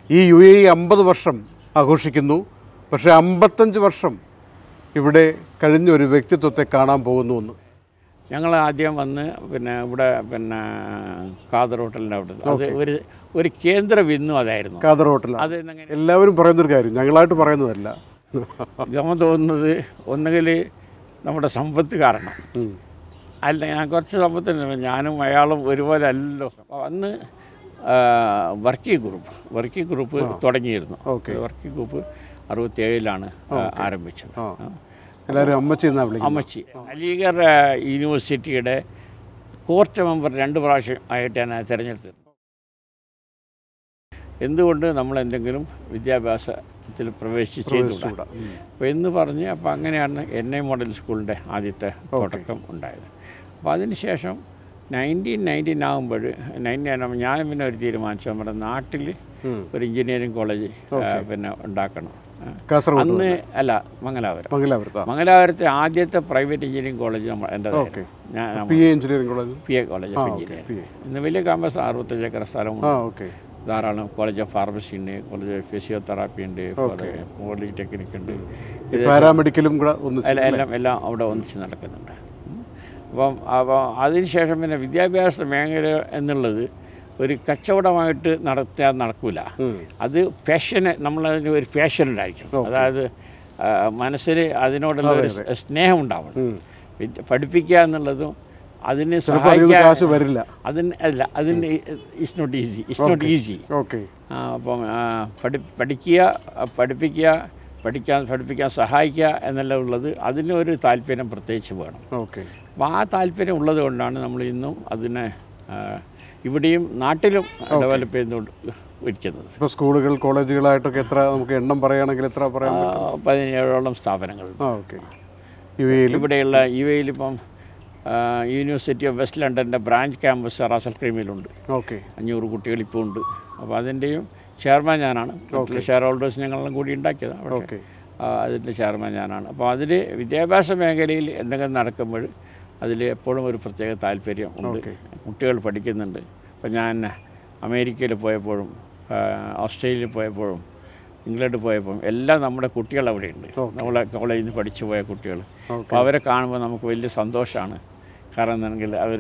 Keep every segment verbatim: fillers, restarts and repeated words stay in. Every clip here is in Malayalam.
ഈ യു എ ഇ അമ്പത് വർഷം ആഘോഷിക്കുന്നു. പക്ഷേ അമ്പത്തഞ്ച് വർഷം ഇവിടെ കഴിഞ്ഞ ഒരു വ്യക്തിത്വത്തെ കാണാൻ പോകുന്നുവെന്ന്. ഞങ്ങൾ ആദ്യം വന്ന് പിന്നെ ഇവിടെ പിന്നെ ഖാദർ ഹോട്ടലിൻ്റെ അവിടെ അത് ഒരു ഒരു കേന്ദ്ര വിന്നും അതായിരുന്നു. ഖാദർ ഹോട്ടൽ അത് എല്ലാവരും പറയുന്നൊരു കാര്യം, ഞങ്ങളായിട്ട് പറയുന്നതല്ല. ഗമ തോന്നുന്നത് ഒന്നുകിൽ നമ്മുടെ സമ്പത്ത് കാരണം അല്ല, ഞാൻ കുറച്ച് സമ്പത്തുണ്ട്, ഞാനും അയാളും ഒരുപോലെ അല്ലല്ലോ. അന്ന് വർക്കിംഗ് ഗ്രൂപ്പ് വർക്കിംഗ് ഗ്രൂപ്പ് തുടങ്ങിയിരുന്നു. വർക്കിംഗ് ഗ്രൂപ്പ് അറുപത്തിയേഴിലാണ് ആരംഭിച്ചത്. എല്ലാവരും അമ്മച്ചി എന്നാ വിളിക്കുന്നത്. അമ്മച്ചി അലിഗർ യൂണിവേഴ്സിറ്റിയുടെ കോർട്ട് മെമ്പർ രണ്ട് പ്രാവശ്യം ആയിട്ടാണ് തിരഞ്ഞെടുത്തത്. എന്തുകൊണ്ട് നമ്മൾ എന്തെങ്കിലും വിദ്യാഭ്യാസത്തിൽ പ്രവേശിച്ച് ചെയ്തുകൂടാ അപ്പോൾ എന്ന് പറഞ്ഞ് അപ്പോൾ അങ്ങനെയാണ് എൻ ഐ മോഡൽ സ്കൂളിൻ്റെ ആദ്യത്തെ തുടക്കം ഉണ്ടായത്. അപ്പോൾ അതിനുശേഷം നയൻറ്റീൻ നയൻറ്റീൻ ആകുമ്പോൾ നയൻറ്റീൻ ആകുമ്പോൾ ഞാൻ പിന്നെ ഒരു തീരുമാനിച്ചു, നമ്മുടെ നാട്ടിൽ ഒരു എഞ്ചിനീയറിംഗ് കോളേജ് പിന്നെ ഉണ്ടാക്കണം. അന്ന് അല്ല മംഗലാപുരം മംഗലാപുരത്തെ ആദ്യത്തെ പ്രൈവറ്റ് എഞ്ചിനീയറിംഗ് കോളേജ് നമ്മൾ എൻ്റെ P A college of engineering. ഇന്ന് വലിയ ക്യാമ്പസ് അറുപത്തഞ്ച് ഏക്കർ സ്ഥലമുണ്ട്. ധാരാളം കോളേജ് ഓഫ് ഫാർമസി ഉണ്ട്, കോളേജ് ഓഫ് ഫിസിയോതെറാപ്പി ഉണ്ട്, പോളിടെക്നിക് ഉണ്ട്, പാരാമെഡിക്കലും കൂടെ എല്ലാം എല്ലാം അവിടെ ഒന്നിച്ച് നടക്കുന്നുണ്ട്. അപ്പം അപ്പോൾ അതിനുശേഷം പിന്നെ വിദ്യാഭ്യാസ മേഖല എന്നുള്ളത് ഒരു കച്ചവടമായിട്ട് നടത്താൻ നടക്കില്ല. അത് പാഷന് നമ്മളതിന് ഒരു പാഷൻ ഉണ്ടായിരിക്കണം. അതായത് മനസ്സിന് അതിനോടുള്ള ഒരു സ്നേഹം ഉണ്ടാവണം. പഠിപ്പിക്കുക എന്നുള്ളതും അതിന് സഹായിക്കാൻ വരില്ല. അതിന് അല്ല അതിന് it's not easy it's not easy അപ്പം പഠി പഠിക്കുക പഠിപ്പിക്കുക പഠിക്കാൻ പഠിപ്പിക്കാൻ സഹായിക്കുക എന്നെല്ലാം ഉള്ളത് അതിനൊരു താല്പര്യം പ്രത്യേകിച്ച് വേണം. അപ്പോൾ ആ താല്പര്യം ഉള്ളത് കൊണ്ടാണ് നമ്മൾ ഇന്നും അതിനെ ഇവിടെയും നാട്ടിലും ഡെവലപ്പ് ചെയ്തുകൊണ്ട് ഇരിക്കുന്നത്. ഇപ്പോൾ സ്കൂളുകൾ കോളേജുകളായിട്ടൊക്കെ എത്ര നമുക്ക് എണ്ണം പറയുകയാണെങ്കിൽ എത്ര പറയാം? പതിനേഴോളം സ്ഥാപനങ്ങളുണ്ട് ഇവിടെയുള്ള. യു എയിലിപ്പം യൂണിവേഴ്സിറ്റി ഓഫ് വെസ്റ്റ് ലണ്ടൻ്റെ ബ്രാഞ്ച് ക്യാമ്പസ് റാസൽ ക്രീമിലുണ്ട്. ഓക്കെ, അഞ്ഞൂറ് കുട്ടികൾ ഇപ്പോൾ ഉണ്ട്. അപ്പോൾ അതിൻ്റെയും ചെയർമാൻ ഞാനാണ്. ഷെയർ ഹോൾഡേഴ്സ് ഞങ്ങളെല്ലാം കൂടി ഉണ്ടാക്കിയതാണ്. ഓക്കെ, അതിൻ്റെ ചെയർമാൻ ഞാനാണ്. അപ്പോൾ അതിൽ വിദ്യാഭ്യാസ മേഖലയിൽ എന്തെങ്കിലും നടക്കുമ്പോൾ അതിൽ എപ്പോഴും ഒരു പ്രത്യേക താല്പര്യം ഉണ്ട്. കുട്ടികൾ പഠിക്കുന്നുണ്ട്. അപ്പോൾ ഞാൻ അമേരിക്കയിൽ പോയപ്പോഴും ഓസ്ട്രേലിയയിൽ പോയപ്പോഴും ഇംഗ്ലണ്ടിൽ പോയപ്പോഴും എല്ലാം നമ്മുടെ കുട്ടികൾ അവിടെയുണ്ട്. നമ്മളെ കോളേജിൽ നിന്ന് പഠിച്ചു പോയ കുട്ടികൾ. അപ്പോൾ അവരെ കാണുമ്പോൾ നമുക്ക് വലിയ സന്തോഷമാണ്. കാരണം എന്താണെങ്കിൽ അവർ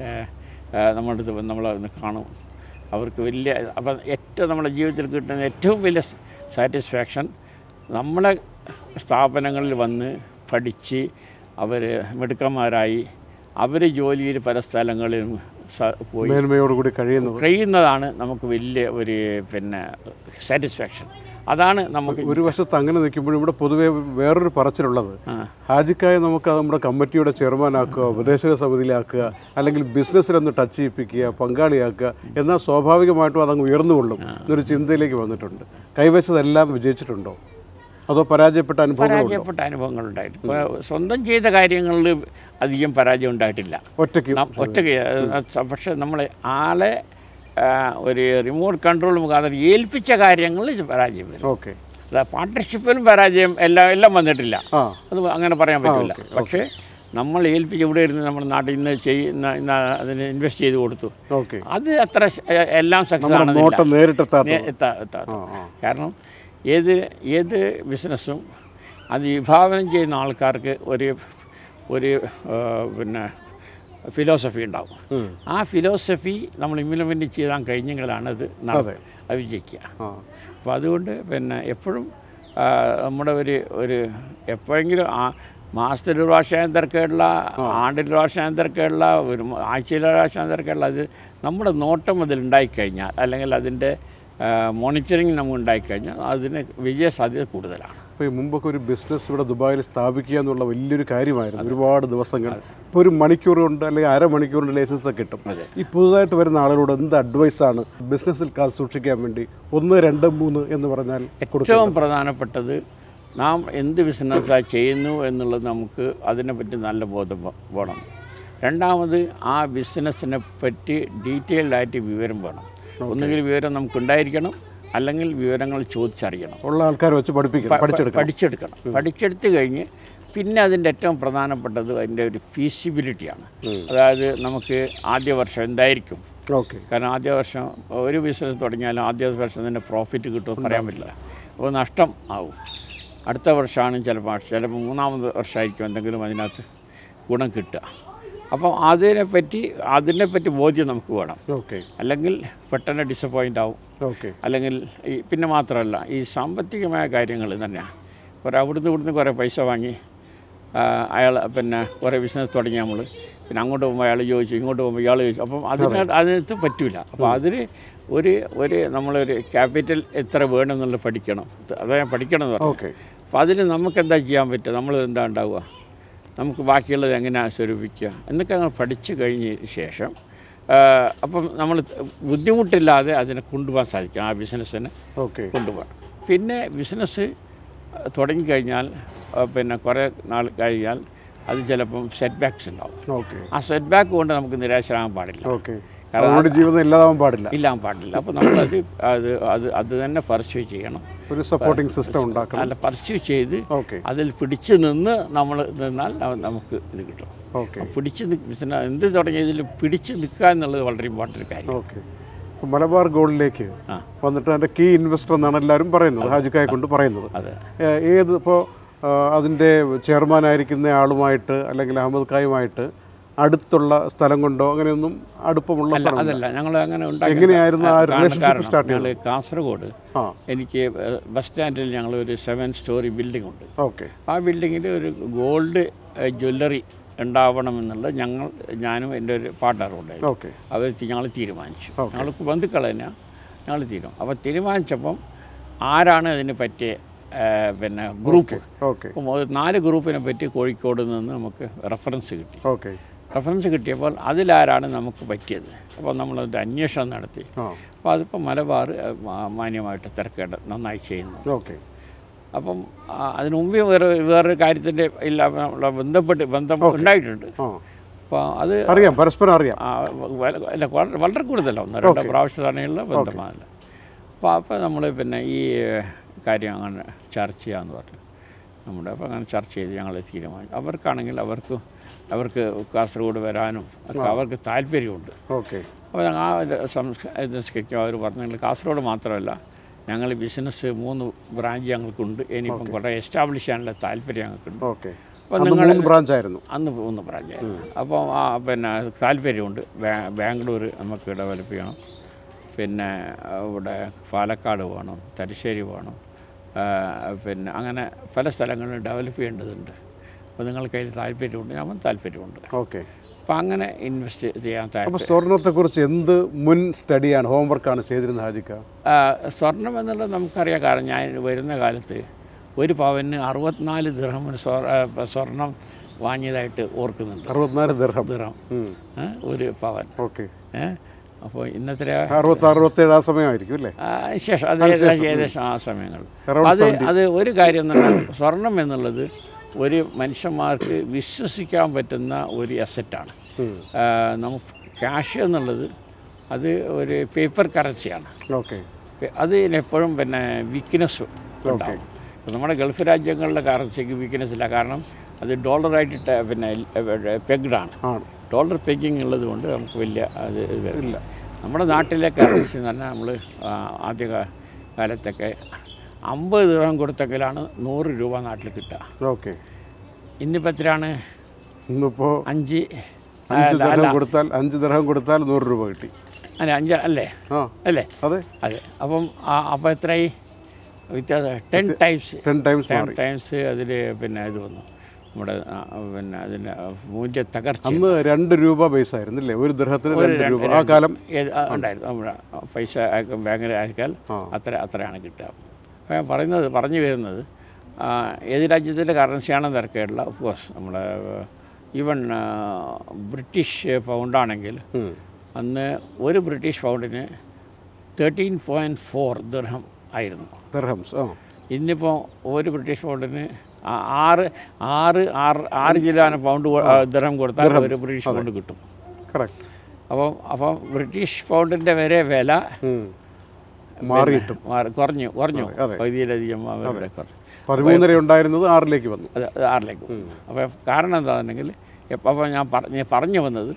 നമ്മുടെ അടുത്ത് നമ്മളെ കാണും. അവർക്ക് വലിയ അപ്പം ഏറ്റവും നമ്മുടെ ജീവിതത്തിൽ കിട്ടുന്ന ഏറ്റവും വലിയ സാറ്റിസ്ഫാക്ഷൻ നമ്മളെ സ്ഥാപനങ്ങളിൽ വന്ന് പഠിച്ച് അവർ മിടുക്കന്മാരായി അവർ ജോലിയിൽ പല സ്ഥലങ്ങളിലും പോയി മേന്മയോടുകൂടി കഴിയുന്നു കഴിയുന്നതാണ് നമുക്ക് വലിയ ഒരു പിന്നെ സാറ്റിസ്ഫാക്ഷൻ. അതാണ് നമുക്ക്. ഒരു വശത്ത് അങ്ങനെ നിൽക്കുമ്പോഴും ഇവിടെ പൊതുവേ വേറൊരു പറച്ചിലുള്ളത്, ഹാജിക്കായെ നമുക്ക് നമ്മുടെ കമ്മിറ്റിയുടെ ചെയർമാനാക്കുക, ഉപദേശക സമിതിയിലാക്കുക, അല്ലെങ്കിൽ ബിസിനസ്സിലൊന്ന് ടച്ച് ചെയ്യിപ്പിക്കുക, പങ്കാളിയാക്കുക, എന്നാൽ സ്വാഭാവികമായിട്ടും അതങ്ങ് ഉയർന്നുകൊള്ളും എന്നൊരു ചിന്തയിലേക്ക് വന്നിട്ടുണ്ട്. കൈവച്ചതെല്ലാം വിജയിച്ചിട്ടുണ്ടോ അതോ പരാജയപ്പെട്ട അനുഭവം? പരാജയപ്പെട്ട അനുഭവങ്ങളുണ്ടായിട്ട് ഇപ്പോൾ സ്വന്തം ചെയ്ത കാര്യങ്ങളിൽ അധികം പരാജയം ഉണ്ടായിട്ടില്ല. ഒറ്റയ്ക്ക് ഒറ്റയ്ക്ക് പക്ഷേ നമ്മൾ ആളെ ഒരു റിമോട്ട് കൺട്രോൾ മുഖാന്തരം ഏൽപ്പിച്ച കാര്യങ്ങളിൽ പരാജയം വരും. ഓക്കെ, അതായത് പാർട്ട്ണർഷിപ്പിലും പരാജയം എല്ലാം എല്ലാം വന്നിട്ടില്ല, അത് അങ്ങനെ പറയാൻ പറ്റില്ല. പക്ഷേ നമ്മൾ ഏൽപ്പിച്ച് ഇവിടെ ഇരുന്ന് നമ്മുടെ നാട്ടിൽ ഇന്ന് ചെയ്യുന്ന ഇന്ന് അതിന് ഇൻവെസ്റ്റ് ചെയ്ത് കൊടുത്തു, അത് അത്ര എല്ലാം സക്സസ് ആണ് എത്താത്ത. കാരണം ഏത് ഏത് ബിസിനസ്സും അത് വിഭാവനം ചെയ്യുന്ന ആൾക്കാർക്ക് ഒരു ഒരു പിന്നെ ഫിലോസഫി ഉണ്ടാവും. ആ ഫിലോസഫി നമ്മൾ ഇംപ്ലിമെൻറ്റ് ചെയ്താൽ കഴിഞ്ഞെങ്കിലാണ് അത് അത് വിജയിക്കുക. അപ്പോൾ അതുകൊണ്ട് പിന്നെ എപ്പോഴും നമ്മുടെ ഒരു ഒരു എപ്പോഴെങ്കിലും ആ മാസത്തിൽ ഒരു പ്രാവശ്യം തിരക്കുള്ള, ആണ്ടിൽ ഒരു പ്രാവശ്യം തിരക്കുള്ള, ഒരു ആഴ്ചയിൽ ഒരു പ്രാവശ്യം തിരക്കുള്ള, അത് നമ്മുടെ നോട്ടം അതിലുണ്ടായിക്കഴിഞ്ഞാൽ അല്ലെങ്കിൽ അതിൻ്റെ മോണിറ്ററിങ് നമുക്ക് ഉണ്ടായിക്കഴിഞ്ഞാൽ അതിന് വിജയ സാധ്യത കൂടുതലാണ്. അപ്പോൾ ഈ മുമ്പൊക്കെ ഒരു ബിസിനസ് ഇവിടെ ദുബായിൽ സ്ഥാപിക്കുക എന്നുള്ള വലിയൊരു കാര്യമായിരുന്നു. ഒരുപാട് ദിവസങ്ങൾ, ഇപ്പോൾ ഒരു മണിക്കൂർ കൊണ്ട് അല്ലെങ്കിൽ അരമണിക്കൂറിൻ്റെ ലൈസൻസ് ഒക്കെ കിട്ടും. ഈ പുതുതായിട്ട് വരുന്ന ആളുകളോട് എന്ത് അഡ്വൈസാണ് ബിസിനസ്സിൽ കാൽ സൂക്ഷിക്കാൻ വേണ്ടി? ഒന്ന് രണ്ട് മൂന്ന് എന്ന് പറഞ്ഞാൽ ഏറ്റവും പ്രധാനപ്പെട്ടത് നാം എന്ത് ബിസിനസ്സാണ് ചെയ്യുന്നു എന്നുള്ളത് നമുക്ക് അതിനെപ്പറ്റി നല്ല ബോധം വേണം. രണ്ടാമത് ആ ബിസിനസ്സിനെ പറ്റി ഡീറ്റെയിൽഡായിട്ട് വിവരം വേണം. ഒന്നുകിൽ വിവരം നമുക്കുണ്ടായിരിക്കണം, അല്ലെങ്കിൽ വിവരങ്ങൾ ചോദിച്ചറിയണം. ഉള്ള ആൾക്കാരെ വെച്ച് പഠിപ്പിക്കണം, പഠിച്ചെടുക്കണം. പഠിച്ചെടുത്ത് കഴിഞ്ഞ് പിന്നെ അതിൻ്റെ ഏറ്റവും പ്രധാനപ്പെട്ടത് അതിൻ്റെ ഒരു ഫീസിബിലിറ്റിയാണ്. അതായത് നമുക്ക് ആദ്യ വർഷം എന്തായിരിക്കും ഓക്കെ. കാരണം ആദ്യ വർഷം ഒരു ബിസിനസ് തുടങ്ങിയാലും ആദ്യ വർഷം തന്നെ പ്രോഫിറ്റ് കിട്ടുമെന്ന് പറയാൻ പറ്റില്ല. അപ്പോൾ നഷ്ടം ആവും. അടുത്ത വർഷമാണ് ചിലപ്പോൾ ചിലപ്പോൾ മൂന്നാമത് വർഷമായിരിക്കും എന്തെങ്കിലും അതിനകത്ത് ഗുണം കിട്ടുക. അപ്പം അതിനെപ്പറ്റി അതിനെപ്പറ്റി ബോധ്യം നമുക്ക് വേണം. ഓക്കെ. അല്ലെങ്കിൽ പെട്ടെന്ന് ഡിസപ്പോയിൻ്റ് ആവും. ഓക്കെ. അല്ലെങ്കിൽ ഈ പിന്നെ മാത്രമല്ല ഈ സാമ്പത്തികമായ കാര്യങ്ങൾ തന്നെയാണ്. കുറേ അവിടുന്ന് ഇവിടുന്ന് കുറേ പൈസ വാങ്ങി അയാൾ പിന്നെ കുറേ ബിസിനസ് തുടങ്ങി നമ്മൾ പിന്നെ അങ്ങോട്ട് പോകുമ്പോൾ അയാൾ ചോദിച്ചു, ഇങ്ങോട്ട് പോകുമ്പോൾ ഇയാൾ ചോദിച്ചു. അപ്പം അതിന് അതിനകത്ത് പറ്റില്ല. അപ്പോൾ അതിന് ഒരു ഒരു നമ്മളൊരു ക്യാപിറ്റൽ എത്ര വേണമെന്നുള്ളത് പഠിക്കണം. അതായത് പഠിക്കണം എന്ന് പറഞ്ഞു. ഓക്കെ. അപ്പോൾ അതിന് നമുക്ക് എന്താ ചെയ്യാൻ പറ്റുക, നമ്മൾ എന്താ ഉണ്ടാവുക, നമുക്ക് ബാക്കിയുള്ളത് എങ്ങനെയാണ് സ്വരൂപിക്കുക എന്നൊക്കെ നമ്മൾ പഠിച്ചു കഴിഞ്ഞ ശേഷം അപ്പം നമ്മൾ ബുദ്ധിമുട്ടില്ലാതെ അതിനെ കൊണ്ടുപോകാൻ സാധിക്കും. ആ ബിസിനസ്സിനെ ഓക്കെ കൊണ്ടുപോകാം. പിന്നെ ബിസിനസ് തുടങ്ങിക്കഴിഞ്ഞാൽ പിന്നെ കുറേ നാൾ കഴിഞ്ഞാൽ അത് ചിലപ്പം സെറ്റ് ബാക്ക്സ് ഉണ്ടാവും. ഓക്കെ. ആ സെറ്റ് ബാക്ക് കൊണ്ട് നമുക്ക് നിരാശരാകാൻ പാടില്ല. ഓക്കെ. കാരണം ജീവിതം ഇല്ലാതാവാൻ പാടില്ല. ഇല്ലാൻ പാടില്ല. അപ്പോൾ നമ്മളത് അത് അത് അത് തന്നെ പർസ്യൂ ചെയ്യണം. ഒരു സപ്പോർട്ടിംഗ് സിസ്റ്റം ഉണ്ടാക്കണം. അല്ല, പർസ്യൂ ചെയ്ത് ഓക്കെ അതിൽ പിടിച്ച് നിന്ന് നമ്മൾ നിന്നാൽ നമുക്ക് ഇത് കിട്ടും. ഓക്കെ. പിടിച്ച് ബിസിനസ് എന്ത് തുടങ്ങിയതിൽ പിടിച്ച് നിൽക്കുക എന്നുള്ളത് വളരെ ഇമ്പോർട്ടൻ്റ് കാര്യം. ഓക്കെ. മലബാർ ഗോൾഡിലേക്ക് വന്നിട്ട് അതിൻ്റെ കീ ഇൻവെസ്റ്റർ എന്നാണ് എല്ലാവരും പറയുന്നത്, ഹാജിക്കായെ കൊണ്ട് പറയുന്നത്. അതെ. ഏത് ഇപ്പോൾ അതിൻ്റെ ചെയർമാനായിരിക്കുന്ന ആളുമായിട്ട് അല്ലെങ്കിൽ അഹമ്മദ് ഖായുമായിട്ട് അടുത്തുള്ള സ്ഥലം കൊണ്ടോ അങ്ങനെയൊന്നും അടുപ്പമുള്ള അതല്ല, ഞങ്ങൾ അങ്ങനെ എങ്ങനെയായിരുന്നു ആ റിലേഷൻഷിപ്പ് സ്റ്റാർട്ട് ഞങ്ങൾ കാസർഗോഡ് എനിക്ക് ബസ് സ്റ്റാൻഡിൽ ഞങ്ങൾ ഒരു സെവൻ സ്റ്റോറി ബിൽഡിംഗ് ഉണ്ട്. ഓക്കെ. ആ ബിൽഡിങ്ങിൽ ഒരു ഗോൾഡ് ജ്വല്ലറി ഉണ്ടാവണമെന്നുള്ള ഞങ്ങൾ ഞാനും എൻ്റെ ഒരു പാർട്ട്ണറും ഉണ്ടായിരുന്നു. ഓക്കെ. അവർ ഞങ്ങൾ തീരുമാനിച്ചു. ഞങ്ങൾക്ക് ബന്ധുക്കൾ തന്നെയാണ് ഞങ്ങൾ തീരുമാനം. അപ്പോൾ തീരുമാനിച്ചപ്പം ആരാണ് അതിന് പറ്റിയ പിന്നെ ഗ്രൂപ്പ്, ഓക്കെ, നാല് ഗ്രൂപ്പിനെ പറ്റി കോഴിക്കോട് നിന്ന് നമുക്ക് റെഫറൻസ് കിട്ടി. ഓക്കെ. റെഫറൻസ് കിട്ടിയപ്പോൾ അതിലാരാണ് നമുക്ക് പറ്റിയത്. അപ്പോൾ നമ്മളതിൻ്റെ അന്വേഷണം നടത്തി. അപ്പോൾ അതിപ്പോൾ മലബാർ മാന്യമായിട്ട് തിരക്കേണ്ട നന്നായി ചെയ്യുന്നു. ഓക്കെ. അപ്പം അതിനു മുമ്പേ വേറെ വേറൊരു കാര്യത്തിൻ്റെ ഇല്ല ബന്ധപ്പെട്ട് ബന്ധം ഉണ്ടായിട്ടുണ്ട്. അപ്പോൾ അത് അറിയാം, പരസ്പരം അറിയാം. അല്ല, വളരെ കൂടുതലല്ല, ഒന്ന് രണ്ട് പ്രാവശ്യമാണെയുള്ള ബന്ധമാണ്. അപ്പോൾ അപ്പോൾ നമ്മൾ പിന്നെ ഈ കാര്യം അങ്ങനെ ചർച്ച ചെയ്യാമെന്ന് പറഞ്ഞു നമ്മുടെ. അപ്പോൾ അങ്ങനെ ചർച്ച ചെയ്ത് ഞങ്ങൾ തീരുമാനിച്ചു. അവർക്കാണെങ്കിൽ അവർക്ക് അവർക്ക് കാസർഗോഡ് വരാനും ഒക്കെ അവർക്ക് താല്പര്യമുണ്ട്. ഓക്കെ. അപ്പോൾ ആ സംസ്കരിക്കും അവർ പറഞ്ഞു, കാസർഗോഡ് മാത്രമല്ല ഞങ്ങൾ ബിസിനസ് മൂന്ന് ബ്രാഞ്ച് ഞങ്ങൾക്കുണ്ട്, ഇനിയിപ്പം കുറേ എസ്റ്റാബ്ലിഷ് ചെയ്യാനുള്ള താല്പര്യം ഞങ്ങൾക്കുണ്ട്. ഓക്കെ. അപ്പോൾ നിങ്ങൾ ബ്രാഞ്ചായിരുന്നു അന്ന് മൂന്ന് ബ്രാഞ്ചായിരുന്നു. അപ്പോൾ ആ പിന്നെ താല്പര്യമുണ്ട്. ബാംഗ്ലൂർ നമുക്ക് ഡെവലപ്പ് ചെയ്യണം, പിന്നെ ഇവിടെ പാലക്കാട് വേണം, തലശ്ശേരി വേണം, പിന്നെ അങ്ങനെ പല സ്ഥലങ്ങളിലും ഡെവലപ്പ് ചെയ്യേണ്ടതുണ്ട്. അപ്പോൾ നിങ്ങൾക്ക് അതിൽ താല്പര്യമുണ്ട്, ഞാൻ താല്പര്യമുണ്ട്. ഓക്കെ. അപ്പോൾ അങ്ങനെ ഇൻവെസ്റ്റ് ചെയ്യാൻ താല്പര്യം. അപ്പോൾ സ്വർണ്ണത്തെക്കുറിച്ച് എന്ത് മുൻ സ്റ്റഡിയാണ്, ഹോംവർക്കാണ് ചെയ്തിരുന്നത് ഹാജിക്ക? സ്വർണം എന്നുള്ളത് നമുക്കറിയാം. കാരണം ഞാൻ വരുന്ന കാലത്ത് ഒരു പവന് അറുപത്തിനാല് ദിർഹമിന് സ്വർണം വാങ്ങിയതായിട്ട് ഓർക്കുന്നുണ്ട്. അറുപത്തിനാല് ദിർഹം ദിർഹം ഒരു പവൻ. ഓക്കെ. അപ്പോൾ ഇന്നത്തെ അറുപത്തി അറുപത്തേഴ് ആ സമയമായിരിക്കും അല്ലേ? ശേഷം അത് ഏകദേശം ആ സമയങ്ങൾ. അത് അത് ഒരു കാര്യം എന്ന് പറഞ്ഞാൽ സ്വർണം എന്നുള്ളത് ഒരു മനുഷ്യന്മാർക്ക് വിശ്വസിക്കാൻ പറ്റുന്ന ഒരു അസറ്റാണ്. നമുക്ക് ക്യാഷ് എന്നുള്ളത് അത് ഒരു പേപ്പർ കറൻസിയാണ്. ഓക്കെ. അതിനെപ്പോഴും പിന്നെ വീക്ക്നെസ് ഉണ്ടാകും. നമ്മുടെ ഗൾഫ് രാജ്യങ്ങളിലെ കറൻസിക്ക് വീക്ക്നെസ് ഇല്ല. കാരണം അത് ഡോളറായിട്ട് പിന്നെ പെഗ്ഡാണ്. ഡോളർ പെഗിങ് ഉള്ളത് കൊണ്ട് നമുക്ക് വലിയ അത് വരില്ല. നമ്മുടെ നാട്ടിലെ കറൻസി എന്ന് പറഞ്ഞാൽ നമ്മൾ ആദ്യ കാലത്തൊക്കെ അമ്പത് ദിർഹം കൊടുത്തെങ്കിലാണ് നൂറ് രൂപ നാട്ടിൽ കിട്ടുക. ഓക്കെ. ഇന്നിപ്പോൾ എത്രയാണ്? ഇന്നിപ്പോൾ അഞ്ച് അഞ്ച് ദിർഹം കൊടുത്താൽ അഞ്ച് ദിർഹം കൊടുത്താൽ നൂറ് രൂപ കിട്ടി. അല്ല, അഞ്ച് അല്ലേ? അല്ലേ? അതെ അതെ. അപ്പം അപ്പോൾ എത്രയായി വ്യത്യാസം? Ten times ten times ten times അതിൽ പിന്നെ ഇത് വന്നു. നമ്മുടെ പിന്നെ അതിൻ്റെ മൂല്യ തകർച്ച. അന്ന് രണ്ട് രൂപ ബേസ് ആയിരുന്നില്ലേ ഒരു ദിർഹത്തിന്? രണ്ട് രൂപ ആ കാലം ഉണ്ടായിരുന്നു. നമ്മുടെ പൈസ ബാങ്കിൽ അയച്ചാൽ അത്ര അത്രയാണ് കിട്ടുക. അപ്പോൾ ഞാൻ പറയുന്നത് പറഞ്ഞു വരുന്നത് ഏത് രാജ്യത്തിൻ്റെ കറൻസിയാണെന്ന് തിരക്കേടില്ല. ഓഫ് കോഴ്സ് നമ്മുടെ ഈവൻ ബ്രിട്ടീഷ് പൗണ്ടാണെങ്കിൽ അന്ന് ഒരു ബ്രിട്ടീഷ് പൗണ്ടിന് തേർട്ടീൻ പോയിൻറ്റ് ഫോർ ദിർഹം ആയിരുന്നു. ദിർഹംസ്. ഇന്നിപ്പോൾ ഒരു ബ്രിട്ടീഷ് പൗണ്ടിന് ആറ് ആറ് ആറ് ആറ് ജില്ലാന പൗണ്ട് ദിർഹം കൊടുത്താൽ ഒരു ബ്രിട്ടീഷ് പൗണ്ട് കിട്ടും. കറക്റ്റ്. അപ്പം അപ്പം ബ്രിട്ടീഷ് പൗണ്ടിൻ്റെ വരെ വില മാറിയിട്ടും കുറഞ്ഞു കുറഞ്ഞു പകുതിയിലധികം അവരുടെ കുറഞ്ഞു. പതിമൂന്നര ഉണ്ടായിരുന്നത് ആറിലേക്ക് വന്നു. അത് ആറിലേക്ക് വന്നു. അപ്പോൾ കാരണം എന്താണെന്നുണ്ടെങ്കിൽ അപ്പോൾ ഞാൻ പറഞ്ഞ് പറഞ്ഞു വന്നത്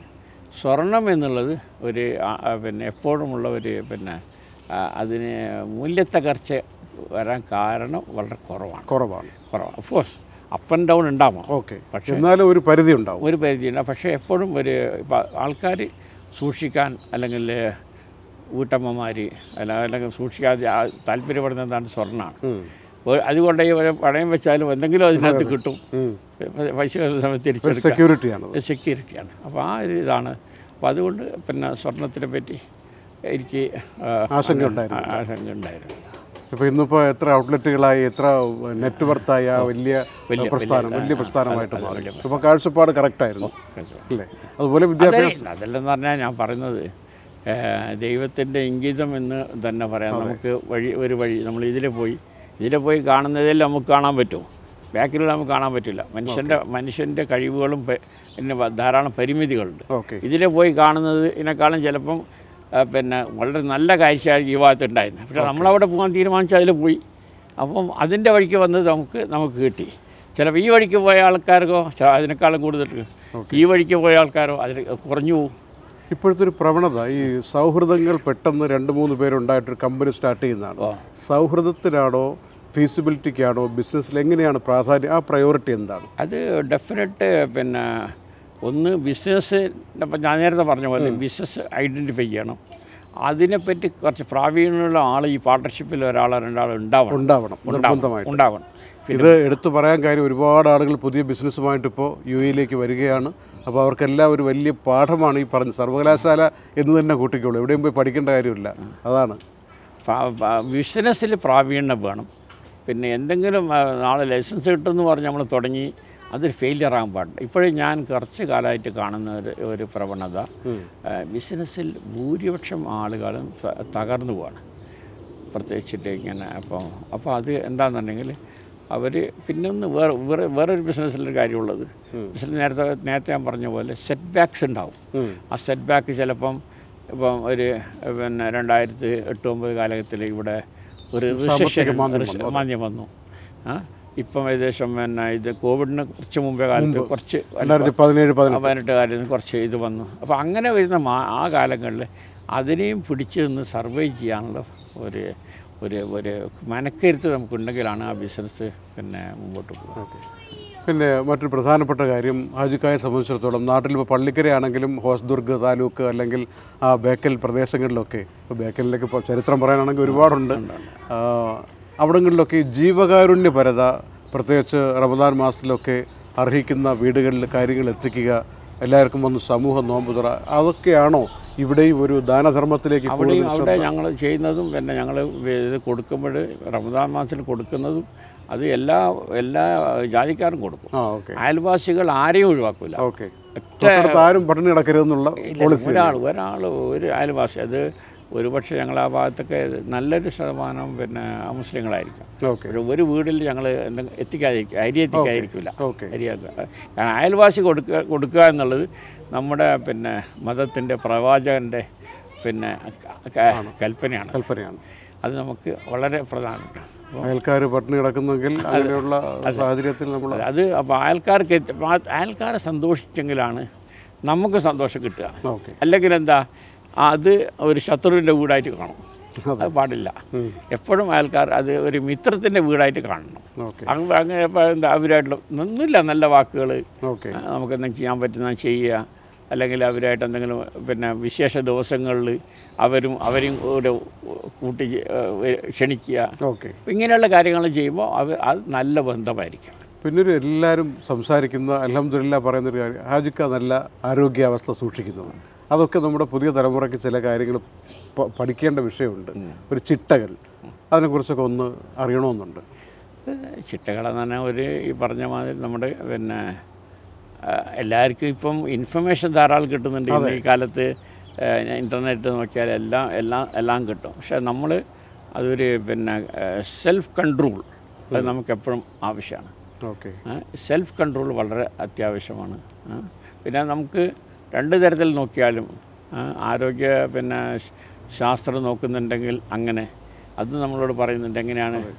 സ്വർണം എന്നുള്ളത് ഒരു പിന്നെ എപ്പോഴുമുള്ള ഒരു പിന്നെ അതിന് മൂല്യത്തകർച്ച വരാൻ കാരണം വളരെ കുറവാണ് കുറവാണ് കുറവാണ് of course up and down ഉണ്ടാവാം. ഓക്കെ, പക്ഷേ എന്നാലും ഒരു പരിധി ഉണ്ടാവും. ഒരു പരിധി ഉണ്ടാവും. പക്ഷേ എപ്പോഴും ഒരു ആൾക്കാർ സൂക്ഷിക്കാൻ അല്ലെങ്കിൽ വീട്ടമ്മമാർ അല്ല അല്ലെങ്കിൽ സൂക്ഷിക്കാതെ താല്പര്യപ്പെടുന്ന എന്താണ് സ്വർണ്ണമാണ്. അതുകൊണ്ട് ഈ പണയം വെച്ചാലും എന്തെങ്കിലും അതിനകത്ത് കിട്ടും, പൈസ സമയത്ത് തിരിച്ചെടുക്കാം, സെക്യൂരിറ്റിയാണ് സെക്യൂരിറ്റിയാണ്. അപ്പോൾ ആ ഒരു ഇതാണ്. അപ്പോൾ അതുകൊണ്ട് പിന്നെ സ്വർണ്ണത്തിനെ പറ്റി എനിക്ക് ആശങ്ക ഉണ്ടായിരുന്നു ആശങ്ക ഉണ്ടായിരുന്നു ഇപ്പോൾ ഇന്നിപ്പോൾ എത്ര ഔട്ട്ലെറ്റുകളായി, എത്ര നെറ്റ്വർത്തായി, ആ വലിയ പ്രസ്ഥാനം വലിയ പ്രസ്ഥാനമായിട്ട് മാറി. ഇപ്പോൾ കാഴ്ചപ്പാട് കറക്റ്റായിരുന്നു അല്ലേ? അതുപോലെ വിദ്യാഭ്യാസം അതല്ലെന്ന് പറഞ്ഞാൽ ഞാൻ പറയുന്നത് ദൈവത്തിൻ്റെ ഇംഗിതം എന്ന് തന്നെ പറയാം. നമുക്ക് വഴി ഒരു വഴി നമ്മൾ ഇതിൽ പോയി ഇതിൽ പോയി കാണുന്നതിൽ നമുക്ക് കാണാൻ പറ്റും, ബാക്കിലുള്ള നമുക്ക് കാണാൻ പറ്റില്ല. മനുഷ്യൻ്റെ മനുഷ്യൻ്റെ കഴിവുകളും പിന്നെ ധാരാളം പരിമിതികളുണ്ട്. ഇതിൽ പോയി കാണുന്നത് ഇതിനേക്കാളും ചിലപ്പം പിന്നെ വളരെ നല്ല കാഴ്ചയായിരിക്കും ഈ ഭാഗത്ത് ഉണ്ടായിരുന്നത്. പക്ഷേ നമ്മളവിടെ പോകാൻ തീരുമാനിച്ചാൽ അതിൽ പോയി. അപ്പം അതിൻ്റെ വഴിക്ക് വന്നത് നമുക്ക് നമുക്ക് കിട്ടി. ചിലപ്പോൾ ഈ വഴിക്ക് പോയ ആൾക്കാർക്കോ അതിനേക്കാളും കൂടുതൽ ഈ വഴിക്ക് പോയ ആൾക്കാരോ അതിൽ കുറഞ്ഞു പോകും. ഇപ്പോഴത്തെ ഒരു പ്രവണത ഈ സൗഹൃദങ്ങൾ പെട്ടെന്ന് രണ്ട് മൂന്ന് പേരുണ്ടായിട്ടൊരു കമ്പനി സ്റ്റാർട്ട് ചെയ്യുന്നതാണ്. സൗഹൃദത്തിനാണോ ഫീസിബിലിറ്റിക്കാണോ ബിസിനസ്സിൽ എങ്ങനെയാണ് പ്രാധാന്യം, ആ പ്രയോറിറ്റി എന്താണ്? അത് ഡെഫിനറ്റ് പിന്നെ ഒന്ന് ബിസിനസ് ഇപ്പം ഞാൻ നേരത്തെ പറഞ്ഞ പോലെ ബിസിനസ് ഐഡൻറ്റിഫൈ ചെയ്യണം. അതിനെപ്പറ്റി കുറച്ച് പ്രാവീണ്യമുള്ള ആൾ ഈ പാർട്ട്ണർഷിപ്പിൽ ഒരാളോ രണ്ടാളോ ഉണ്ടാവണം ഉണ്ടാവണം നിർബന്ധമായിട്ട് ഉണ്ടാവണം. ഇത് എടുത്തു പറയാൻ കാര്യം ഒരുപാട് ആളുകൾ പുതിയ ബിസിനസ്സുമായിട്ട് ഇപ്പോൾ യു എയിലേക്ക് വരികയാണ്. അപ്പോൾ അവർക്കെല്ലാം ഒരു വലിയ പാഠമാണ് ഈ പറഞ്ഞ സർവകലാശാല എന്ന് തന്നെ കൂട്ടിക്കോളൂ, എവിടെയും പോയി പഠിക്കേണ്ട കാര്യമില്ല. അതാണ് ബിസിനസ്സിൽ പ്രാവീണ്യം വേണം. പിന്നെ എന്തെങ്കിലും നാളെ ലൈസൻസ് കിട്ടുമെന്ന് പറഞ്ഞ് നമ്മൾ തുടങ്ങി അതൊരു ഫെയിലിയർ ആകാൻ പാടില്ല. ഇപ്പോഴും ഞാൻ കുറച്ച് കാലമായിട്ട് കാണുന്ന ഒരു ഒരു പ്രവണത ബിസിനസ്സിൽ ഭൂരിപക്ഷം ആളുകളും തകർന്നു പോവാണ്, പ്രത്യേകിച്ചിട്ട് ഇങ്ങനെ. അപ്പോൾ അപ്പോൾ അത് എന്താണെന്നുണ്ടെങ്കിൽ അവർ പിന്നെ ഒന്ന് വേറെ വേറെ വേറൊരു ബിസിനസ്സിലൊരു കാര്യമുള്ളത് ബിസിനസ് നേരത്തെ നേരത്തെ ഞാൻ പറഞ്ഞ പോലെ സെറ്റ് ബാക്ക്സ് ഉണ്ടാവും. ആ സെറ്റ് ബാക്ക് ചിലപ്പം ഇപ്പം ഒരു പിന്നെ രണ്ടായിരത്തി എട്ട് ഒമ്പത് കാലഘട്ടത്തിൽ ഇവിടെ ഒരു റിസഷൻ മാന്ദ്യം വന്നു. ആ ഇപ്പം ഏകദേശം പിന്നെ ഇത് കോവിഡിന് കുറച്ച് മുമ്പേ കാലത്ത് കുറച്ച് പതിനേഴ് പതിനെട്ട് കാലത്ത് കുറച്ച് ഇത് വന്നു. അപ്പോൾ അങ്ങനെ വരുന്ന ആ കാലങ്ങളിൽ അതിനെയും പിടിച്ച് നിന്ന് സർവൈവ് ചെയ്യാനുള്ള ഒരു ഒരു ഒരു മനക്കരുത്ത് നമുക്കുണ്ടെങ്കിലാണ് ആ ബിസിനസ് പിന്നെ മുമ്പോട്ട് പോകുന്നത്. പിന്നെ മറ്റൊരു പ്രധാനപ്പെട്ട കാര്യം ഹാജിക്കായെ സംബന്ധിച്ചിടത്തോളം നാട്ടിൽ ഇപ്പോൾ പള്ളിക്കരയാണെങ്കിലും ഹോസ്ദുർഗ് താലൂക്ക് അല്ലെങ്കിൽ ആ ബേക്കൽ പ്രദേശങ്ങളിലൊക്കെ, ഇപ്പോൾ ബേക്കലിലേക്ക് ഇപ്പോൾ ചരിത്രം പറയാനാണെങ്കിൽ ഒരുപാടുണ്ട്. അവിടങ്ങളിലൊക്കെ ജീവകാരുണ്യപരത, പ്രത്യേകിച്ച് റമദാൻ മാസത്തിലൊക്കെ അർഹിക്കുന്ന വീടുകളിൽ കാര്യങ്ങൾ എത്തിക്കുക, എല്ലാവർക്കും വന്ന് സമൂഹ നോമ്പ് തുറ, അതൊക്കെയാണോ ഇവിടെയും ഒരു ദാനധർമ്മത്തിലേക്ക്? അവിടെയും അവിടെ ഞങ്ങൾ ചെയ്യുന്നതും പിന്നെ ഞങ്ങൾ ഇത് കൊടുക്കുമ്പോൾ റമദാൻ മാസത്തിൽ കൊടുക്കുന്നതും അത് എല്ലാ എല്ലാ ജാതിക്കാരും കൊടുക്കും. അയൽവാസികൾ ആരെയും ഒഴിവാക്കില്ല. ആരും പട്ടിണി കിടക്കരുതെന്നുള്ള ഒരാൾ ഒരാൾ ഒരു അയൽവാസി അത് ഒരുപക്ഷെ ഞങ്ങൾ ആ ഭാഗത്തൊക്കെ നല്ലൊരു ശതമാനം പിന്നെ മുസ്ലിങ്ങളായിരിക്കും. ഒരു വീട്ടിൽ ഞങ്ങൾ എന്തെങ്കിലും എത്തിക്കാതിരിക്കും, അരി എത്തിക്കാതിരിക്കില്ല. അരിയാക്കുക അയൽവാസി കൊടുക്കുക കൊടുക്കുക എന്നുള്ളത് നമ്മുടെ പിന്നെ മതത്തിൻ്റെ പ്രവാചകൻ്റെ പിന്നെ കൽപ്പനയാണ് കൽപ്പനയാണ് അത് നമുക്ക് വളരെ പ്രധാനപ്പെട്ട. അയൽക്കാർ പട്ടിണി കിടക്കുന്നെങ്കിൽ അങ്ങനെയുള്ള സാഹചര്യത്തിൽ നമ്മൾ അത് അപ്പോൾ അയൽക്കാർക്ക് അയൽക്കാരെ സന്തോഷിച്ചെങ്കിലാണ് നമുക്ക് സന്തോഷം കിട്ടുക. അല്ലെങ്കിൽ എന്താ അത് ഒരു ശത്രുവിൻ്റെ വീടായിട്ട് കാണും, അത് പാടില്ല. എപ്പോഴും അയൽക്കാർ അത് ഒരു മിത്രത്തിൻ്റെ വീടായിട്ട് കാണണം. അങ്ങനെ എന്താ അവരായിട്ടുള്ള ഒന്നുമില്ല നല്ല വാക്കുകൾ നമുക്ക് എന്തെങ്കിലും ചെയ്യാൻ പറ്റുന്ന ചെയ്യുക, അല്ലെങ്കിൽ അവരായിട്ട് എന്തെങ്കിലും പിന്നെ വിശേഷ ദിവസങ്ങളിൽ അവരും അവരെയും ഒരു കൂട്ടി ക്ഷണിക്കുക. ഇങ്ങനെയുള്ള കാര്യങ്ങൾ ചെയ്യുമ്പോൾ അവർ അത് നല്ല ബന്ധമായിരിക്കും. പിന്നൊരു എല്ലാവരും സംസാരിക്കുന്ന അൽഹംദുലില്ലാ പറയുന്നൊരു കാര്യം, ഹാജിക്ക നല്ല ആരോഗ്യാവസ്ഥ സൂക്ഷിക്കുന്നത്. അതൊക്കെ നമ്മുടെ പുതിയ തലമുറയ്ക്ക് ചില കാര്യങ്ങൾ പഠിക്കേണ്ട വിഷയമുണ്ട്. ഒരു ചിട്ടകൾ, അതിനെക്കുറിച്ചൊക്കെ ഒന്ന് അറിയണമെന്നുണ്ട്. ചിട്ടകളെന്ന് പറഞ്ഞാൽ ഒരു ഈ പറഞ്ഞ മാതിരി നമ്മുടെ പിന്നെ എല്ലാവർക്കും ഇപ്പം ഇൻഫർമേഷൻ ധാരാളം കിട്ടുന്നുണ്ട്. ഇന്ന് ഈ കാലത്ത് ഇൻ്റർനെറ്റ് നോക്കിയാൽ എല്ലാം എല്ലാം എല്ലാം കിട്ടും. പക്ഷേ നമ്മൾ അതൊരു പിന്നെ സെൽഫ് കൺട്രോൾ അത് നമുക്കെപ്പോഴും ആവശ്യമാണ്. ഓക്കെ, സെൽഫ് കൺട്രോൾ വളരെ അത്യാവശ്യമാണ്. പിന്നെ നമുക്ക് രണ്ട് തരത്തിൽ നോക്കിയാലും ആരോഗ്യ പിന്നെ ശാസ്ത്രം നോക്കുന്നുണ്ടെങ്കിൽ അങ്ങനെ അത് നമ്മളോട് പറയുന്നുണ്ട് എങ്ങനെയാണ്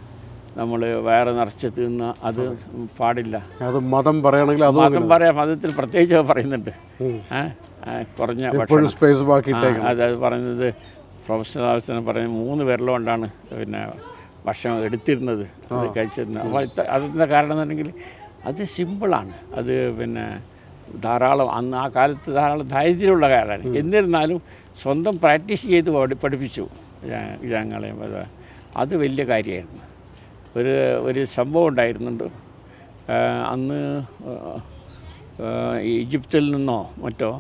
നമ്മൾ വയറ് നിറച്ച് തിന്ന അത് പാടില്ല. അത് മതം പറയുകയാണെങ്കിൽ അത് മതം പറയാം, മതത്തിൽ പ്രത്യേകിച്ച് പറയുന്നുണ്ട്. കുറഞ്ഞ ഭക്ഷണം സ്പേസ് ബാക്കി അത് അത് പറയുന്നത് പ്രൊഫഷണൽ ആവശ്യത്തിന് പറയുന്നത് മൂന്ന് പേരിലും കൊണ്ടാണ് പിന്നെ ഭക്ഷണം എടുത്തിരുന്നത്, അത് കഴിച്ചിരുന്നത്. അപ്പോൾ ഇത്ര അതിൻ്റെ കാരണം എന്നുണ്ടെങ്കിൽ അത് സിമ്പിളാണ്. അത് പിന്നെ ധാരാളം അന്ന് ആ കാലത്ത് ധാരാളം ദാരിദ്ര്യമുള്ള കാലമാണ്. എന്നിരുന്നാലും സ്വന്തം പ്രാക്ടീസ് ചെയ്ത് പഠിപ്പിച്ചു ഞങ്ങളെ. അത് വലിയ കാര്യമായിരുന്നു. ഒരു ഒരു സംഭവം ഉണ്ടായിരുന്നുണ്ട്. അന്ന് ഈജിപ്തിൽ നിന്നോ മറ്റോ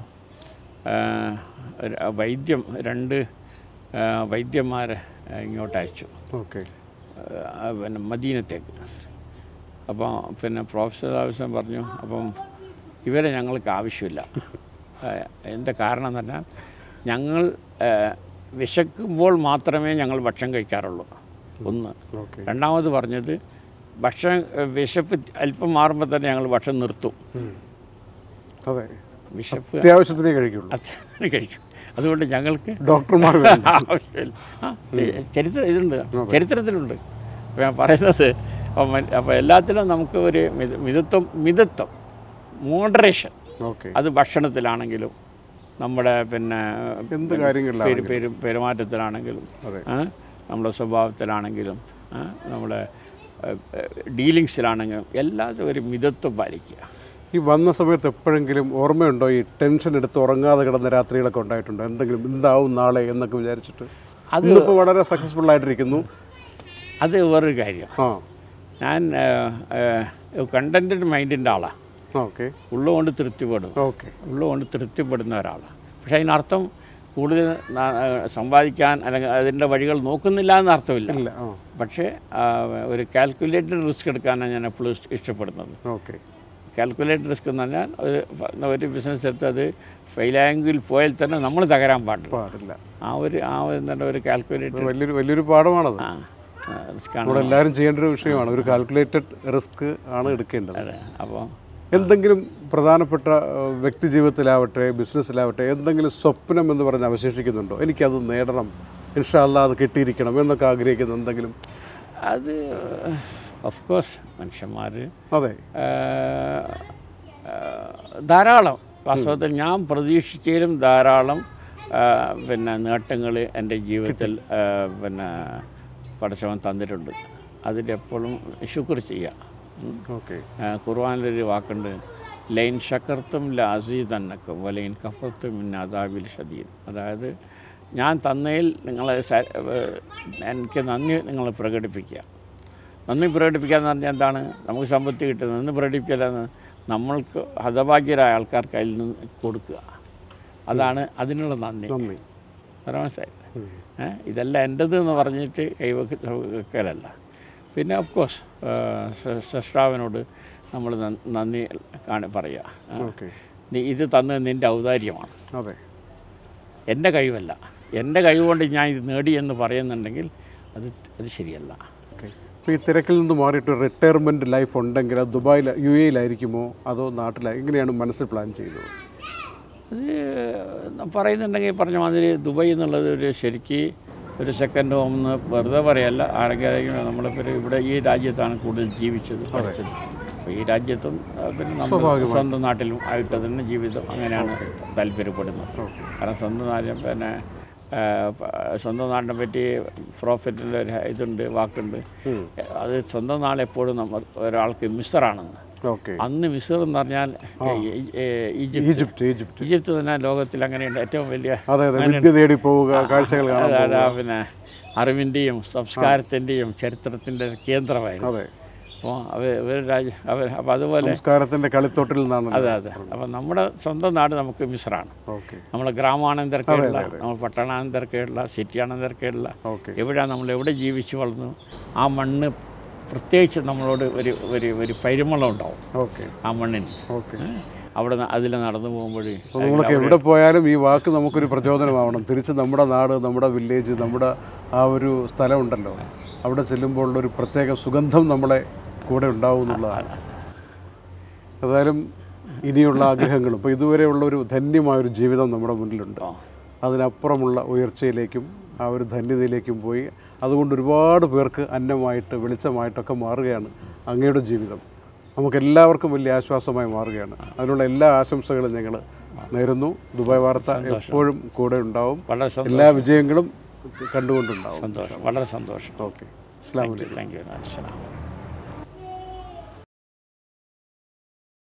വൈദ്യം രണ്ട് വൈദ്യന്മാരെ ഇങ്ങോട്ട് അയച്ചു, ഓക്കെ, പിന്നെ മദീനത്തേക്ക്. അപ്പോൾ പിന്നെ പ്രൊഫസർ ആവശ്യം പറഞ്ഞു, അപ്പം ഇവരെ ഞങ്ങൾക്ക് ആവശ്യമില്ല. എന്താ കാരണം എന്ന് പറഞ്ഞാൽ ഞങ്ങൾ വിശക്കുമ്പോൾ മാത്രമേ ഞങ്ങൾ ഭക്ഷണം കഴിക്കാറുള്ളൂ, ഒന്ന്. രണ്ടാമത് പറഞ്ഞത് ഭക്ഷണം വിശപ്പ് അല്പം മാറുമ്പോൾ തന്നെ ഞങ്ങൾ ഭക്ഷണം നിർത്തും. അതെ, വിശപ്പ് അത്യാവശ്യത്തിനേ കഴിക്കുള്ളൂ, അത്യാവശ്യം കഴിക്കും. അതുകൊണ്ട് ഞങ്ങൾക്ക് ഡോക്ടർമാർ ആവശ്യമില്ല. ആ ചരിത്രം ഇതുണ്ട്, ചരിത്രത്തിലുണ്ട്. അപ്പോൾ ഞാൻ പറയുന്നത് അപ്പം അപ്പോൾ എല്ലാത്തിലും നമുക്ക് ഒരു മിത മിതത്വം മിതത്വം മോഡറേഷൻ, അത് ഭക്ഷണത്തിലാണെങ്കിലും നമ്മുടെ പിന്നെ എന്ത് കാര്യങ്ങളിലും പെരു പെരുമാറ്റത്തിലാണെങ്കിലും നമ്മുടെ സ്വഭാവത്തിലാണെങ്കിലും നമ്മുടെ ഡീലിങ്സിലാണെങ്കിലും എല്ലാത്തും ഒരു മിതത്വം പാലിക്കുക. ഈ വന്ന സമയത്ത് എപ്പോഴെങ്കിലും ഓർമ്മയുണ്ടോ ഈ ടെൻഷൻ എടുത്ത് ഉറങ്ങാതെ കിടന്ന രാത്രികളൊക്കെ ഉണ്ടായിട്ടുണ്ടോ? എന്തെങ്കിലും എന്താവും നാളെ എന്നൊക്കെ വിചാരിച്ചിട്ട്? അതിപ്പോൾ വളരെ സക്സസ്ഫുൾ ആയിട്ടിരിക്കുന്നു. അത് വേറൊരു കാര്യം. ആ, ഞാൻ കണ്ടൻറ്റഡ് മൈൻഡിൻ്റെ ആളാണ്. ഓക്കെ, ഉള്ളുകൊണ്ട് തൃപ്തിപ്പെടും, ഓക്കെ, ഉള്ളുകൊണ്ട് തൃപ്തിപ്പെടുന്ന ഒരാളാണ്. പക്ഷേ അതിനർത്ഥം കൂടുതൽ സമ്പാദിക്കാൻ അല്ലെങ്കിൽ അതിൻ്റെ വഴികൾ നോക്കുന്നില്ല എന്നർത്ഥമില്ല. പക്ഷേ ഒരു കാൽക്കുലേറ്റഡ് റിസ്ക് എടുക്കാനാണ് ഞാൻ എപ്പോഴും ഇഷ്ടപ്പെടുന്നത്. ഓക്കെ, കാൽക്കുലേറ്റഡ് റിസ്ക് എന്ന് പറഞ്ഞാൽ ഒരു ഒരു ബിസിനസ് എടുത്ത് അത് ഫെയിലായെങ്കിൽ പോയാൽ തന്നെ നമ്മൾ തകരാൻ പാടില്ല പാടില്ല ആ ഒരു ആ എന്താണ് ഒരു കാൽക്കുലേറ്റഡ് വലിയൊരു വലിയൊരു പാഠമാണത്. റിസ്ക്കാണ്, എല്ലാവരും ചെയ്യേണ്ട ഒരു വിഷയമാണ്. ഒരു കാൽക്കുലേറ്റഡ് റിസ്ക് ആണ് എടുക്കേണ്ടത്. അപ്പോൾ എന്തെങ്കിലും പ്രധാനപ്പെട്ട വ്യക്തി ജീവിതത്തിലാവട്ടെ ബിസിനസ്സിലാവട്ടെ എന്തെങ്കിലും സ്വപ്നം എന്ന് പറഞ്ഞ് അവശേഷിക്കുന്നുണ്ടോ? എനിക്കത് നേടണം, ഇൻഷാ അല്ലാഹ് അത് കിട്ടിയിരിക്കണം എന്നൊക്കെ ആഗ്രഹിക്കുന്ന എന്തെങ്കിലും? അത് ഓഫ് കോഴ്സ് മനുഷ്യന്മാർ അതെ ധാരാളം, വാസ്തവത്തിൽ ഞാൻ പ്രതീക്ഷിച്ചതിലും ധാരാളം പിന്നെ നേട്ടങ്ങൾ എൻ്റെ ജീവിതത്തിൽ പിന്നെ പടച്ചവൻ തന്നിട്ടുണ്ട്. അതിലെപ്പോഴും ശുക്ർ ചെയ്യുക. ഓക്കെ, ഖുർആനിലൊരു വാക്കുണ്ട്, ലൈൻ ഷക്കർത്തും ലഅസീദന്നക്കും വലൈൻ കഫർത്തും മിൻ അദാബിൽ ഷദീദ്. അതായത് ഞാൻ തന്നതിൽ നിങ്ങളെ എനിക്ക് നന്ദി നിങ്ങൾ പ്രകടിപ്പിക്കുക. നന്ദി പ്രകടിപ്പിക്കുക എന്ന് പറഞ്ഞാൽ എന്താണ്? നമുക്ക് സമ്പത്ത് കിട്ടുന്നത് നന്ദി പ്രകടിപ്പിക്കില്ലെന്ന് നമ്മൾക്ക് ഹതഭാഗ്യരായ ആൾക്കാർക്ക് അതിൽ നിന്ന് കൊടുക്കുക. അതാണ് അതിനുള്ള നന്ദി. മനസ്സിലായി? ഇതെല്ലാം എൻ്റെത് എന്ന് പറഞ്ഞിട്ട് കൈവെക്കലല്ല. പിന്നെ ഓഫ് കോഴ്സ് സൃഷ്ടാവിനോട് നമ്മൾ നന്ദി കാണി പറയുക. നീ ഇത് തന്നത് നിൻ്റെ ഔദാര്യമാണ്, അതെ, എൻ്റെ കഴിവല്ല. എൻ്റെ കഴിവുകൊണ്ട് ഞാൻ ഇത് നേടി എന്ന് പറയുന്നുണ്ടെങ്കിൽ അത് അത് ശരിയല്ല. ഇപ്പോൾ ഈ തിരക്കിൽ നിന്ന് മാറിയിട്ട് റിട്ടയർമെൻറ്റ് ലൈഫ് ഉണ്ടെങ്കിൽ അത് ദുബായിൽ യു എയിലായിരിക്കുമോ അതോ നാട്ടിലാ? എങ്ങനെയാണ് മനസ്സിൽ പ്ലാൻ ചെയ്യുന്നത്? അത് പറയുന്നുണ്ടെങ്കിൽ പറഞ്ഞ മാതിരി ദുബായ് എന്നുള്ളത് ഒരു ശരിക്ക് ഒരു സെക്കൻഡ് ഹോം എന്ന് വെറുതെ പറയല്ല. ആരെങ്കിലും നമ്മളിപ്പോൾ ഇവിടെ ഈ രാജ്യത്താണ് കൂടുതൽ ജീവിച്ചത്, പഠിച്ചത്. അപ്പോൾ ഈ രാജ്യത്തും പിന്നെ നമ്മൾ സ്വന്തം നാട്ടിലും ആയിട്ട് തന്നെ ജീവിതം അങ്ങനെയാണ് താല്പര്യപ്പെടുന്നത്. കാരണം സ്വന്തം നാട്ടിൽ പിന്നെ സ്വന്തം നാടിനെ പറ്റി പ്രോഫിറ്റിൻ്റെ ഒരു ഇതുണ്ട്, വാക്കുണ്ട്. അത് സ്വന്തം നാളെപ്പോഴും നമ്മൾ ഒരാൾക്ക് മിസറാണെന്ന്. അന്ന് മിസർ എന്ന് പറഞ്ഞാൽ ഈജിപ്ത്. ഈജിപ്ത് തന്നെ ലോകത്തിൽ അങ്ങനെയുണ്ട് ഏറ്റവും വലിയ പിന്നെ അറിവിൻ്റെയും സംസ്കാരത്തിൻ്റെയും ചരിത്രത്തിൻ്റെ കേന്ദ്രമായിരുന്നു. അപ്പോൾ അവർ ഒരു രാജ്യം അവർ അപ്പോൾ അതുപോലെ സംസ്കാരത്തിൻ്റെ കളിത്തോട്ടിൽ നിന്നാണ്. അതെ അതെ. അപ്പോൾ നമ്മുടെ സ്വന്തം നാട് നമുക്ക് മിസറാണ്. നമ്മൾ ഗ്രാമാനന്തരക്കേടുള്ള, നമ്മൾ പട്ടണാനന്തരക്കേടുള്ള, സിറ്റിയാനന്തരക്കേടുള്ള, എവിടെയാണ് നമ്മൾ എവിടെ ജീവിച്ചു വളർന്നു ആ മണ്ണ് പ്രത്യേകിച്ച് നമ്മളോട് ഒരു ഒരു ഒരു പരിമളം ഉണ്ടാവും ആ മണ്ണിന്. അവിടെ അതിൽ നടന്നു പോകുമ്പോഴേ നമ്മളൊക്കെ എവിടെ പോയാലും ഈ വാക്ക് നമുക്കൊരു പ്രചോദനമാവണം. തിരിച്ച് നമ്മുടെ നാട്, നമ്മുടെ വില്ലേജ്, നമ്മുടെ ആ ഒരു സ്ഥലമുണ്ടല്ലോ, അവിടെ ചെല്ലുമ്പോൾ ഒരു പ്രത്യേക സുഗന്ധം നമ്മളെ കൂടെ ഉണ്ടാവും എന്നുള്ളതാണ്. ഏതായാലും ഇനിയുള്ള ആഗ്രഹങ്ങളും ഇപ്പോൾ ഇതുവരെയുള്ള ഒരു ധന്യമായൊരു ജീവിതം നമ്മുടെ മുന്നിലുണ്ട്. അതിനപ്പുറമുള്ള ഉയർച്ചയിലേക്കും ആ ഒരു ധന്യതയിലേക്കും പോയി. അതുകൊണ്ട് ഒരുപാട് പേർക്ക് അന്നമായിട്ട് വെളിച്ചമായിട്ടൊക്കെ മാറുകയാണ് അങ്ങയുടെ ജീവിതം. നമുക്കെല്ലാവർക്കും വലിയ ആശ്വാസമായി മാറുകയാണ്. അതിനുള്ള എല്ലാ ആശംസകളും ഞങ്ങൾ നേരുന്നു. ദുബായ് വാർത്ത എപ്പോഴും കൂടെ ഉണ്ടാവും. എല്ലാ വിജയങ്ങളും കണ്ടുകൊണ്ടുണ്ടാവും. സന്തോഷം, വളരെ സന്തോഷം. ഓക്കെ, അസ്സലാമു അലൈക്കും. Thank U.